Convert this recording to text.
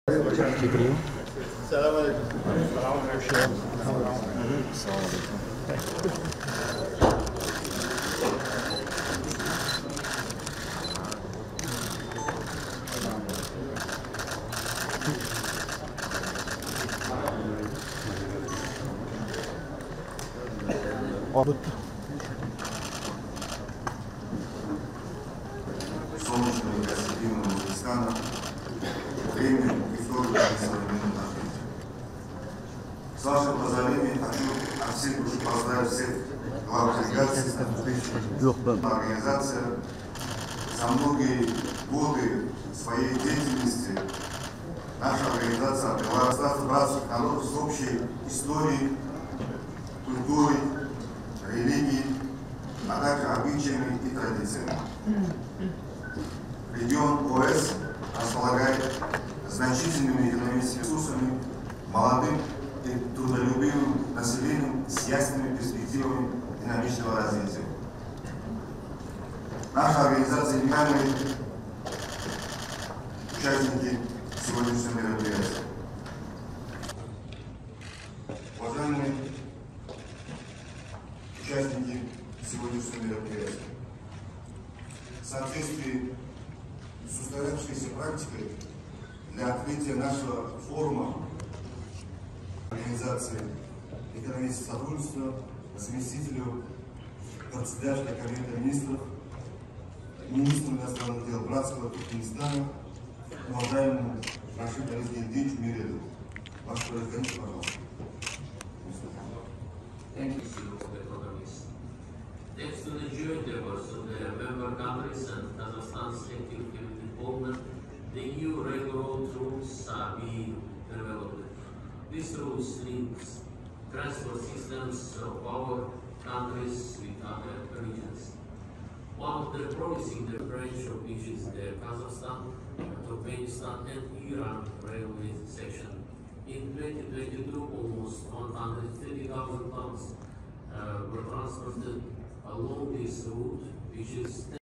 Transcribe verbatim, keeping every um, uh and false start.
Selamünaleyküm. Selamünaleyküm. Abi. Солнечного и гостеприимного Узбекистана, время и второй современного развития. С вашего позволения хочу от всей души поздравить всех глав делегаций, организация за многие годы своей деятельности. Наша организация обрела государство братских народов с общей историей, культурой, религией, а также обычаями и традициями. Регион ОС располагает значительными экономическими ресурсами, молодым и трудолюбивым населением с ясными перспективами динамичного развития. Наша организация внимательны участники сегодняшнего мероприятия. Уважаемые участники сегодняшнего мероприятия, в соответствии с устоявшейся практикой для открытия нашего форума Организации экономического сотрудничества заместителю председателя Кабинета министров, министру иностранных дел братского Туркменистана, уважаемому Рашиду Азизовичу Миреду. Ваше превосходительство, пожалуйста. Thanks to the joint efforts of the member countries and Kazakhstan's active involvement, the E U railroad routes are being developed. These routes link transport systems of our countries with other regions. One of the promising branch of which is the Kazakhstan, Turkmenistan and Iran railway section. In twenty twenty-two, almost one hundred thirty thousand tons uh, were transported along this route, which is